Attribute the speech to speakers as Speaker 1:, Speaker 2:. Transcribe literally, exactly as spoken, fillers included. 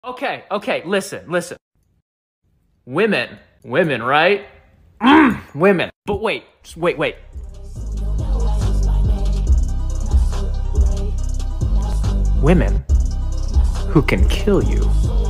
Speaker 1: Okay, okay, listen, listen. Women, women, right? Mm, women. But wait, just wait, wait. Women who can kill you.